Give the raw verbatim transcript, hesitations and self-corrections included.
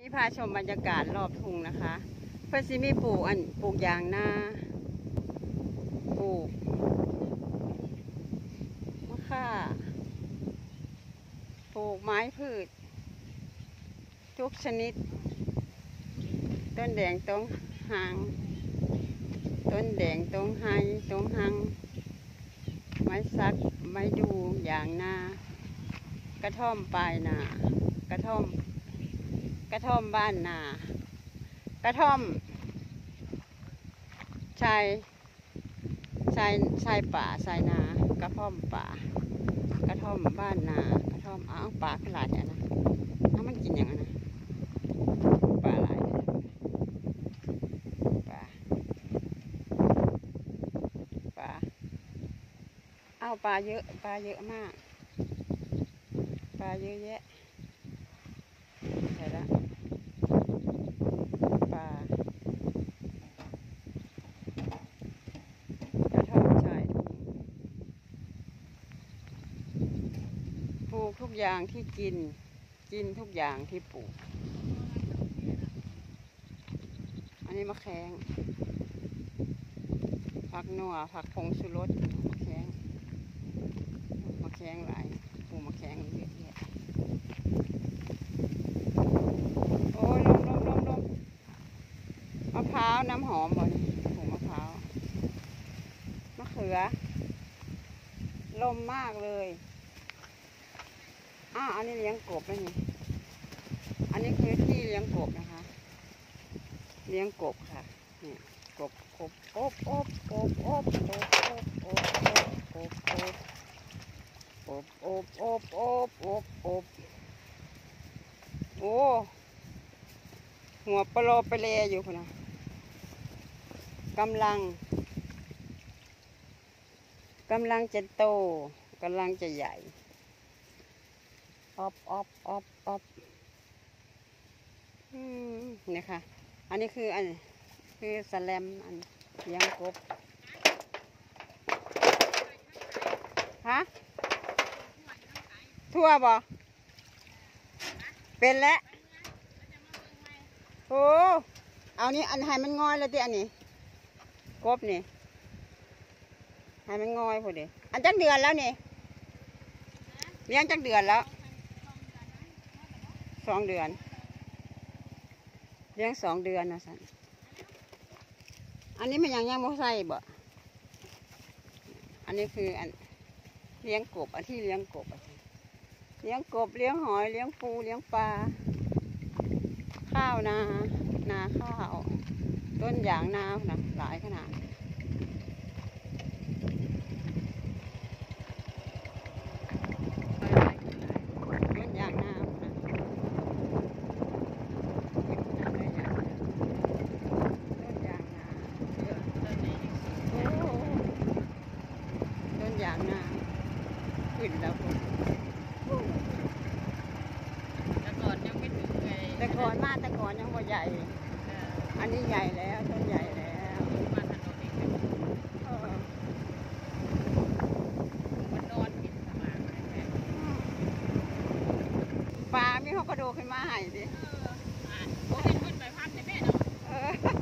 ที่พาชมบรรยากาศรอบทุ่งนะคะเพื่อนซิมีปลูกอันปลูกยางนาปลูกมะข่าปลูกไม้พืชทุกชนิดต้นแดงต้นหางต้นแดงต้นไฮต้นหังไม้ซักไม้ดูยางนากระท่อมปลายนากระท่อมกระท่อมบ้านนากระท่อมชายชายชายป่าชายนากระท่อมป่ากระท่อมบ้านนากระท่อมอ้าวป่าขนาดนี้นะถ้ามันกินอย่างนั้นนะป่าหลายป่าป่าอ้าวปลาเยอะปลาเยอะมากปลาเยอะแยะใช่ละปลากระท่อมชายทุ่งปลูกทุกอย่างที่กินกินทุกอย่างที่ปลูกอันนี้มะแขงผักหนัวผักผงชูรสมะแขงมะแขงหลายปลูกมะแขงเยอะแยะโอ้ยลมลมลมลมมะพร้าวน้ำหอมบ่นี่ปลูกมะพร้าวมะเขือลมมากเลยอ้าวอันนี้เลี้ยงกบแล้วนี่อันนี้คือที่เลี้ยงกบนะคะเลี้ยงกบค่ะนี่กบกบอบอบอบอบอบอบอบอบอบอบอบอบอบอบอบโอ้หัวปลอไปเลยอยู่คนนะกำลังกำลังจะโตกำลังจะใหญ่อบอบอบอบอืมนี่ค่ะอันนี้คืออันคือสแลมอันเลี้ยงกบฮะทั่วบ่เป็นแล้วโอ้เอานี่อันให้มันงอยแล้วที่อันนี้กบนี่ให้มันงอยพอดีอันจักเดือนแล้วนี่เลี้ยงจักเดือนแล้วสองเดือนเลี้ยงสองเดือนนะสันอันนี้มันยังยังไม่ใส่บ่อันนี้คืออันเลี้ยงกบอันที่เลี้ยงกบเลี้ยงกบเลี้ยงหอยเลี้ยงปูเลี้ยงปลาข้าวนานาข้าวต้นยางนานะหลายขนาดต้นยางนาอย่างนาขึ้นแล้วแต่ก่อนยังไม่ถึงไงแต่ก่อนมาแต่ก่อนยังไม่ใหญ่อันนี้ใหญ่แล้วต้นใหญ่แล้วมาถนนนี้มันนอนกินสมานปลาไม่เขากระโดดขึ้นมาให้ดิโอ้ยขึ้นไปพักในแม่เนาะ